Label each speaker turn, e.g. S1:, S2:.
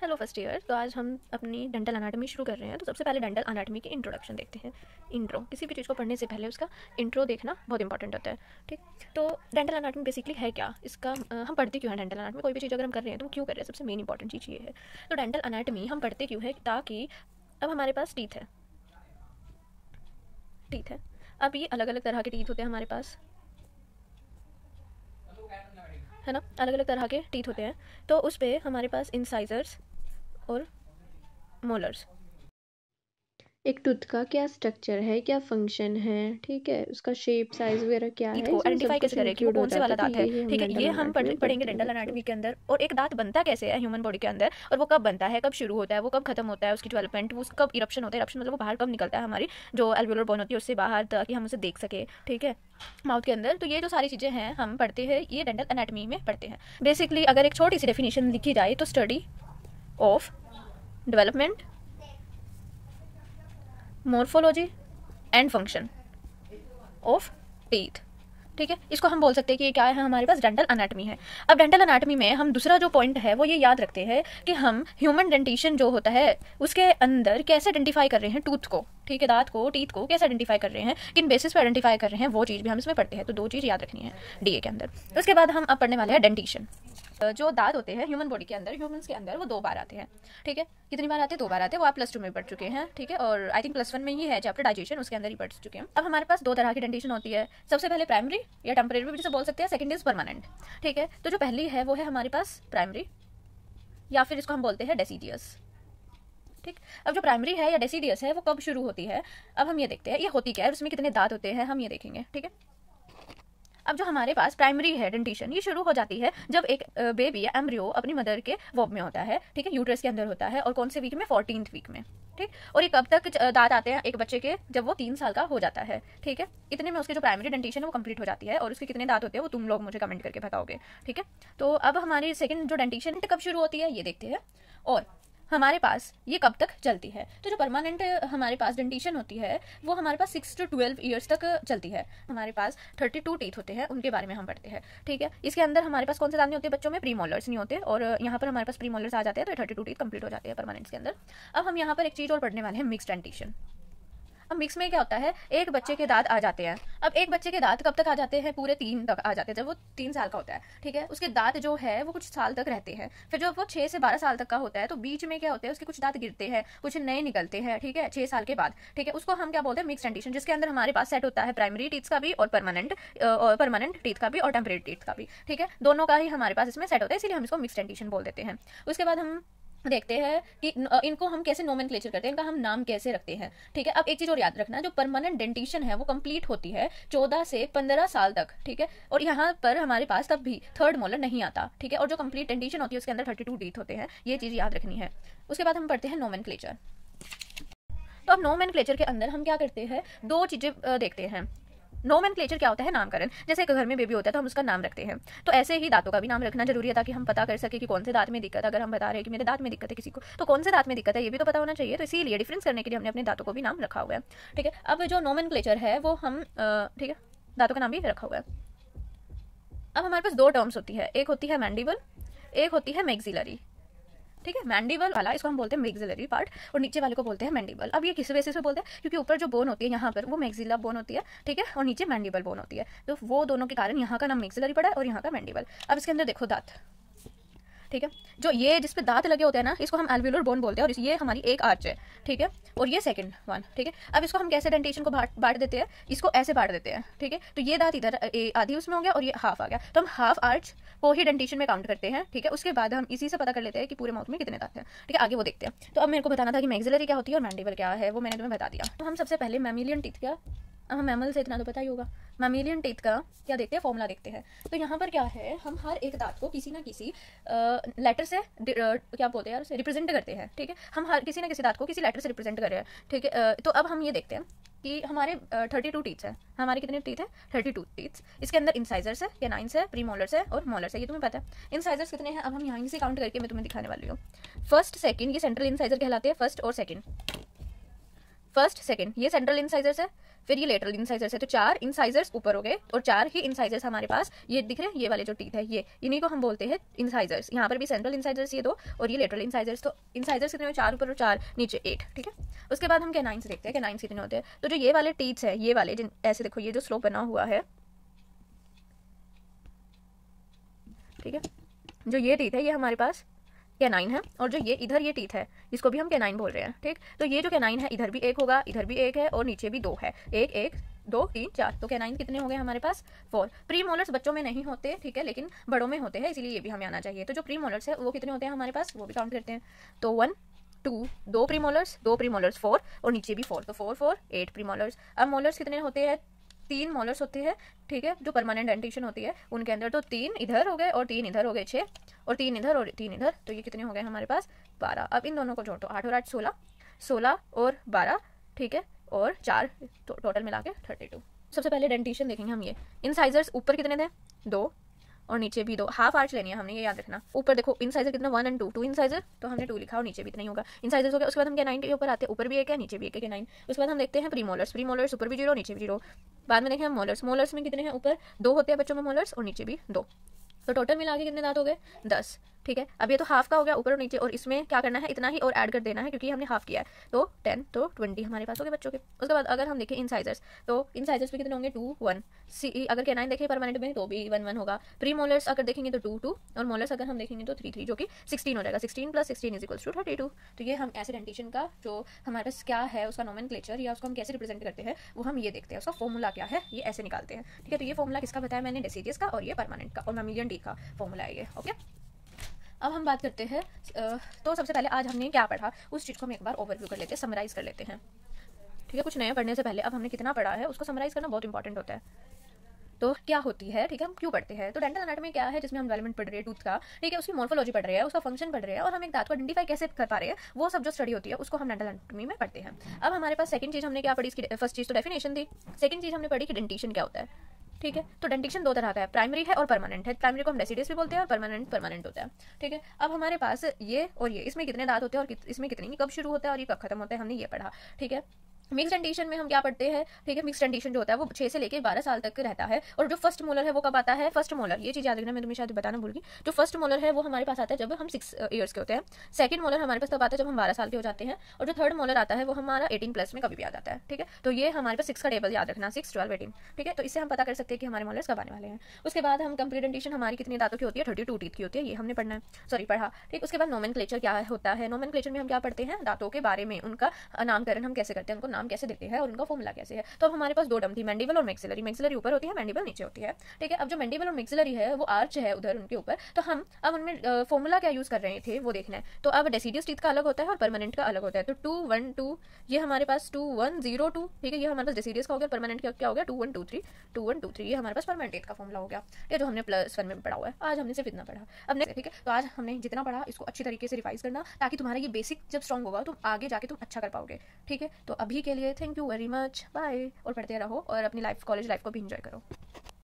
S1: Hello first year. तो आज हम अपनी डेंटल अनाटमी शुरू कर रहे हैं। तो सबसे पहले डेंटल अनाटमी की इंट्रोडक्शन देखते हैं। इंट्रो, किसी भी चीज़ को पढ़ने से पहले उसका इंट्रो देखना बहुत इंपॉर्टेंट होता है। ठीक, तो डेंटल अनाटमी बेसिकली है क्या, इसका हम पढ़ते क्यों हैं डेंटल अनाटमी? कोई भी चीज़ अगर हम कर रहे हैं तो क्यों कर रहे हैं, सबसे मेन इंपॉर्टेंट चीज़ ये है। तो डेंटल अनाटमी हम पढ़ते क्यों है, ताकि अब हमारे पास टीथ है। अब ये अलग अलग तरह के टीथ होते हैं हमारे पास, है ना, अलग अलग तरह के टीथ होते हैं। तो उस पर हमारे पास इंसाइजर्स और मोलर्स। एक टूथ का क्या स्ट्रक्चर है, क्या फंक्शन है, ठीक है, उसका शेप साइज वगैरह क्या है, इसमें सब कुछ इंक्लूड हो जाता है। तो ठीक है, ये हम पढ़ेंगे डेंटल अनाटमी के अंदर। और एक दांत बनता कैसे है ह्यूमन बॉडी के अंदर, और वो कब बनता है, कब शुरू होता है, वो कब खत्म होता है, उसकी डेवलपमेंट, वो कब इरप्शन होता है। इरप्शन मतलब वो बाहर कब निकलता है, हमारी जो एल्वियोलर बोन होती है उससे बाहर, ताकि हम उसे देख सके, ठीक है, माउथ के अंदर। तो ये जो सारी चीज़ें हैं हम पढ़ते हैं, ये डेंटल अनाटमी में पढ़ते हैं। बेसिकली अगर एक छोटी सी डेफिनेशन लिखी जाए तो study of development, morphology and function of teeth, ठीक है। इसको हम बोल सकते हैं कि ये क्या है, हमारे पास डेंटल अनाटमी है। अब डेंटल अनाटमी में हम दूसरा जो पॉइंट है वो ये याद रखते हैं कि हम ह्यूमन डेंटिशन जो होता है उसके अंदर कैसे आइडेंटिफाई कर रहे हैं टूथ को, ठीक है, दांत को, टीथ को कैसे आइडेंटिफाई कर रहे हैं, किन बेसिस पे आइडेंटिफाई कर रहे हैं, वो चीज़ भी हम इसमें पढ़ते हैं। तो दो चीज़ याद रखनी है डीए के अंदर। उसके बाद हम अब पढ़ने वाले हैं डेंटिशन। जो दांत होते हैं ह्यूमन बॉडी के अंदर, ह्यूमंस के अंदर, वो 2 बार आते हैं, ठीक है। कितनी बार आते हैं? 2 बार आते हैं। वो आप +2 में पढ़ चुके हैं, ठीक है, और आई थिंक +1 में ही है चैप्टर डाइजेशन, उसके अंदर ही पढ़ चुके हैं। अब हमारे पास 2 तरह की डेंटिशन होती है। सबसे पहले प्राइमरी या टेम्परेरी भी जिसे बोल सकते हैं, सेकंड इज परमानेंट, ठीक है। तो जो पहली है वो है हमारे पास प्राइमरी, या फिर इसको हम बोलते हैं डेसिडियस, ठीक। अब जो प्राइमरी है या डेसिडियस है वो कब शुरू होती है, अब हम ये देखते हैं ये होती क्या है, उसमें कितने दांत होते हैं, हम ये देखेंगे, ठीक है। अब जो हमारे पास प्राइमरी है डेंटिशन, ये शुरू हो जाती है जब एक बेबी या एम्ब्रियो अपनी मदर के वोब में होता है, ठीक है, यूट्रस के अंदर होता है। और कौन से वीक में? 14th वीक में, ठीक। और ये कब तक दांत आते हैं एक बच्चे के? जब वो 3 साल का हो जाता है, ठीक है। इतने में उसकी जो प्राइमरी डेंटिशन है वो कंप्लीट हो जाती है। और उसके कितने दांत होते हैं वो तुम लोग मुझे कमेंट करके बताओगे, ठीक है। तो अब हमारी सेकंड जो डेंटिशन कब शुरू होती है ये देखते हैं, और हमारे पास ये कब तक चलती है। तो जो परमानेंट हमारे पास डेंटिशन होती है वो हमारे पास 6 to 12 ईयर्स तक चलती है। हमारे पास 32 टीथ होते हैं, उनके बारे में हम पढ़ते हैं, ठीक है। इसके अंदर हमारे पास कौन से दांत नहीं होते बच्चों में? प्रीमोलर्स नहीं होते, और यहाँ पर हमारे पास प्रीमोलर्स आ जाते हैं। तो 32 टीथ कंप्लीट हो जाते हैं परमानेंट्स के अंदर। अब हम यहाँ पर एक चीज़ और पढ़ने वाले हैं, मिक्स्ड डेंटिशन। अब मिक्स में क्या होता है, एक बच्चे के दांत आ जाते हैं। अब एक बच्चे के दांत कब तक आ जाते हैं? पूरे 3 तक आ जाते हैं, जब वो 3 साल का होता है, ठीक है। उसके दांत जो है वो कुछ साल तक रहते हैं। फिर जब वो 6 से 12 साल तक का होता है तो बीच में क्या होता है, उसके कुछ दांत गिरते हैं, कुछ नए निकलते हैं, ठीक है, 6 साल के बाद, ठीक है। उसको हम क्या बोलते हैं? मिक्स डेंटिशन, जिसके अंदर हमारे पास सेट होता है प्राइमरी टीथ का भी और परमानेंट टीथ का भी और टेम्परेरी टीथ का भी, ठीक है। दोनों का ही हमारे पास इसमें सेट होता है, इसीलिए हम इसको मिक्स डेंटिशन बोल देते हैं। उसके बाद हम देखते हैं कि इनको हम कैसे नोमेनक्लेचर करते हैं, इनका हम नाम कैसे रखते हैं, ठीक है। अब एक चीज और याद रखना, जो परमानेंट डेंटिशन है वो कंप्लीट होती है 14 से 15 साल तक, ठीक है। और यहाँ पर हमारे पास तब भी थर्ड मोलर नहीं आता, ठीक है। और जो कंप्लीट डेंटिशन होती है उसके अंदर 32 टीथ होते हैं, ये चीज याद रखनी है। उसके बाद हम पढ़ते हैं नोमेनक्लेचर। तो अब नोमेनक्लेचर के अंदर हम क्या करते हैं, 2 चीजें देखते हैं। नोमेनक्लेचर क्या होता है? नामकरण। जैसे एक घर में बेबी होता है तो हम उसका नाम रखते हैं, तो ऐसे ही दांतों का भी नाम रखना जरूरी है, ताकि हम पता कर सके कि कौन से दांत में दिक्कत। अगर हम बता रहे हैं कि मेरे दांत में दिक्कत है किसी को, तो कौन से दांत में दिक्कत है ये भी तो पता होना चाहिए। तो इसीलिए डिफरेंस करने के लिए हमने अपने दांतों को भी नाम रखा हुआ है, ठीक है। अब जो नोमेनक्लेचर है वो हम ठीक है, दांतों का नाम भी रखा हुआ है। अब हमारे पास 2 टर्म्स होती है, एक होती है मैंडिबल, एक होती है मैक्सिलरी, ठीक है। मैंडिबल वाला इसको हम बोलते हैं मैक्सिलरी पार्ट, और नीचे वाले को बोलते हैं मैंडिबल। अब ये किस बेसिस पे बोलते हैं? क्योंकि ऊपर जो बोन होती है यहाँ पर वो मैक्सिला बोन होती है, ठीक है, और नीचे मैंडिबल बोन होती है। तो वो दोनों के कारण यहाँ का नाम मैक्सिलरी पड़ा है और यहाँ का मैंडिबल। अब इसके अंदर देखो दांत, ठीक है, जो ये जिस पे दांत लगे होते हैं ना, इसको हम एल्वियोलर बोन बोलते हैं, और ये हमारी एक आर्च है, ठीक है, और ये सेकंड वन, ठीक है। अब इसको हम कैसे डेंटेशन को बांट देते हैं, इसको ऐसे बांट देते हैं, ठीक है। तो ये दांत इधर आधी उसमें हो गया और ये हाफ आ गया, तो हम हाफ आर्च को ही डेंटेशन में काउंट करते हैं, ठीक है। उसके बाद हम इसी से पता कर लेते हैं कि पूरे माउथ में कितने दांत हैं, ठीक है। आगे वो देखते हैं। तो अब मेरे को बताना था कि मैक्सिलरी क्या होती है और मैंडिबल क्या है, वो मैंने तुम्हें बता दिया। तो हम सबसे पहले मैमिलियन टीथ क्या, हम मैमल से इतना तो पता ही होगा। मैमिलियन टीथ का क्या देखते हैं, फॉर्मूला देखते हैं। तो यहाँ पर क्या है, हम हर एक दांत को किसी ना किसी लेटर से क्या बोलते हैं यार, रिप्रेजेंट करते हैं, ठीक है। हम हर किसी ना किसी दांत को किसी लेटर से रिप्रेजेंट कर रहे हैं, ठीक है। तो अब हम ये देखते हैं कि हमारे 32 टीथ्स है। हमारे कितने टीथ है? 32 टीथ्स। इसके अंदर इंसाइजर्स है, कैनाइन्स है, प्रीमोलर्स है और मोलर्स है, ये तुम्हें पता है। इंसाइजर्स कितने हैं अब हम यहाँ से काउंट करके मैं तुम्हें दिखाने वाली हूँ। फर्स्ट सेकंड, ये सेंट्रल इंसाइजर कहलाते हैं, फर्स्ट और सेकंड, फर्स्ट सेकंड, ये सेंट्रल इंसाइजर्स है, फिर ये लेटरल इंसाइजर्स है। तो 4 इंसाइजर्स ऊपर हो गए और 4 ही इंसाइजर्स हमारे पास ये दिख रहे हैं, ये वाले जो टीथ है ये, इन्हीं को हम बोलते हैं इंसाइजर्स। यहाँ पर भी सेंट्रल इंसाइजर्स ये 2 और ये लेटरल इंसाइजर्स। तो इंसाइजर्स कितने, 4 ऊपर और 4 नीचे, 8। ठीक है, उसके बाद हम कैनाइंस देखते हैं, कैनाइंस कितने होते हैं। तो जो ये वाले टीथ्स है, ये वाले ऐसे देखो, ये जो स्लोप बना हुआ है, ठीक है, जो ये टीथ है ये हमारे पास कैनाइन है, और जो ये इधर ये टीथ है इसको भी हम कैनाइन बोल रहे हैं। ठीक, तो ये जो कैनाइन है इधर भी एक होगा, इधर भी एक है और नीचे भी 2 है, 1 1 2 3 4। तो कैनाइन कितने हो गए हमारे पास, 4। प्री मोलर्स बच्चों में नहीं होते, ठीक है, लेकिन बड़ों में होते हैं, इसीलिए ये भी हमें आना चाहिए। तो जो प्री मोलर्स है वो कितने होते हैं हमारे पास, वो भी काउंट करते हैं। तो 1 2 2 प्री मोलर्स, 2 प्री मोलर्स 4 और नीचे भी 4, तो 4 4 8 प्री मोलर्स। अब मोलर्स कितने होते हैं, 3 मोलर्स होते हैं, ठीक है, जो परमानेंट डेंटिशन होती है उनके अंदर। तो 3 इधर हो गए और 3 इधर हो गए, 6, और 3 इधर और 3 इधर, तो ये कितने हो गए हमारे पास, 12। अब इन दोनों को जोड़ दो, 8 और 8 16, 16 और 12, ठीक है, और 4, तो टोटल मिला के 32। सबसे पहले डेंटिशन देखेंगे हम। ये इंसाइजर्स ऊपर कितने थे, 2 और नीचे भी 2, हाफ आर्च लेनी है हमने, ये याद रखना। ऊपर देखो इंसाइजर कितना, 1 और 2, 2 इंसाइजर, तो हमने 2 लिखा और नीचे भी इतना ही होगा, इंसाइजर्स हो गया। उसके बाद हम कैनाइन के ऊपर आते हैं, ऊपर भी एक है नीचे भी एक है कैनाइन। उसके बाद हम देखते हैं प्रीमोलर्स, प्रीमोलर्स ऊपर भी 0 नीचे भी 0। बाद में देखें हम मोलर्स, मोलर्स में कितने हैं, ऊपर 2 होते हैं बच्चों में मोलर्स और नीचे भी 2, तो टोटल मिला के कितने दांत हो गए, 10। ठीक है, अब ये तो हाफ का हो गया ऊपर और नीचे, और इसमें क्या करना है, इतना ही और ऐड कर देना है क्योंकि हमने हाफ किया है, तो 10, तो 20 हमारे पास हो गए बच्चों के। उसके बाद अगर हम देखें इंसाइजर्स, तो इंसाइजर्स पे कितने होंगे, 2 1। सी अगर कैनाइन देखें परमानेंट में तो भी 1 1 होगा। प्री मोलर्स अगर देखेंगे तो 2 2, और मोलर्स अगर हम देखेंगे तो 3 3, जो कि 16 हो जाएगा। 16 + 16 = 32। तो ये हम ऐसे डेंटिशन का जो हमारे पास क्या है, उसका नोमेनक्लेचर या उसको हम कैसे रिप्रेजेंट करते हैं वो हम ये देखते हैं, उसका फॉर्मूला क्या है ये ऐसे निकालते हैं। ठीक है, तो ये फॉर्मूला किसका बताया मैंने, डेसिडियस का, और ये परमानेंट का और मैमिलियन टीथ का फॉर्मूला है ये। ओके, अब हम बात करते हैं, तो सबसे पहले आज हमने क्या पढ़ा उस चीज़ को हम एक बार ओवरव्यू कर लेते हैं, समराइज कर लेते हैं। ठीक है, कुछ नया पढ़ने से पहले अब हमने कितना पढ़ा है उसको समराइज करना बहुत इंपॉर्टेंट होता है। तो क्या होती है, ठीक है, हम क्यों पढ़ते हैं, तो डेंटल एनाटॉमी क्या है, जिसमें हम डेवलपमेंट पढ़ रहे हैं टूथ का, ठीक है, उसकी मॉर्फोलॉजी पढ़ रहे हैं, उसका फंक्शन पढ़ रहे हैं, और हम एक दांत को आइडेंटिफाई कैसे कर पा रहे हैं, वो सब जो स्टडी होती है उसको हम डेंटल एनाटॉमी में पढ़ते हैं। अब हमारे पास सेकंड चीज़ हमने क्या पढ़ी, इसकी फर्स्ट चीज़ तो डेफिनेशन थी, सेकंड चीज़ हमने पढ़ी कि डेंटिशन क्या होता है। ठीक है, तो डेंटिशन 2 तरह का है, प्राइमरी है और परमानेंट है। प्राइमरी को हम डेसिडियस भी बोलते हैं और परमानेंट होता है। ठीक है, अब हमारे पास ये और ये, इसमें कितने दांत होते हैं और इसमें कितने, कब शुरू होता है और ये कब खत्म होता है, हमने ये पढ़ा। ठीक है, मिक्स डेंटिशन में हम क्या पढ़ते हैं, ठीक है, मिक्स डेंटिशन जो होता है वो 6 से लेकर 12 साल तक रहता है, और जो फर्स्ट मोलर है वो कब आता है, फर्स्ट मोलर, ये चीज़ याद रखना, मैं तुम्हें शायद बताना भूल गई, जो फर्स्ट मोलर है वो हमारे पास आता है जब हम 6 ईयर्स के होते हैं। सेकंड मोलर हमारे पास तब आता है जब हम 12 साल के हो जाते हैं, और जो थर्ड मोलर आता है वो हमारा 18+ में कभी भी आ जाता है। ठीक है, तो ये हमारे पास 6 का टेबल याद रखना, 6 12 18। ठीक है, तो इससे हम पता कर सकते हैं कि हमारे मोलर्स कब आने वाले हैं। उसके बाद हम कंप्लीट डेंटिशन हमारी कितनी दांतों की होती है, 32 टीथ की होती है, ये हमने पढ़ा। ठीक, उसके बाद नोमेनक्लेचर क्या होता है, नोमेनक्लेचर में हम क्या पढ़ते हैं, दांतों के बारे में, उनका नामकरण हम कैसे करते हैं, उनको नाम कैसे देते हैं और उनका फॉर्मूला कैसे है। तो अब हमारे पास 2 टर्म थी, मैंडिबल और मैक्सिलरी। मैक्सिलरी ऊपर होती है, मैंडिबल नीचे होती है। ठीक है, अब जो मैंडिबल और मैक्सिलरी है वो आर्च है उधर उनके ऊपर, तो हम अब उनमें फॉर्मूला क्या यूज कर रहे थे वो देखना है। तो अब डेसिडियस टीथ का अलग होता है और परमानेंट का अलग होता है। तो 2 1 2 ये हमारे पास 2 1 0 2, ठीक है, ये हमारे पास डेसिडियस का हो गया, परमानेंट का क्या हो गया 2 1 2 3 2 1 2 3, ये हमारे पास परमानेंट टीथ का फॉर्मूला हो गया। ये जो हमने +1 में पढ़ा हुआ है, आज हमने सिर्फ इतना पढ़ा। अब नेक्स्ट, ठीक है, तो आज हमने जितना पढ़ा इसको अच्छी तरीके से रिवाइज करना, ताकि तुम्हारा ये बेसिक जब स्ट्रॉन्ग होगा तो आगे जाके तुम अच्छा कर पाओगे। ठीक है, तो अभी के लिए thank you very much, bye, और पढ़ते रहो और अपनी लाइफ, कॉलेज लाइफ को भी इंजॉय करो।